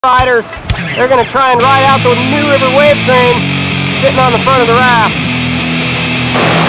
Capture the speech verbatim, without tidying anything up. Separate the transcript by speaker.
Speaker 1: riders. They're going to try and ride out the New River wave train sitting on the front of the raft.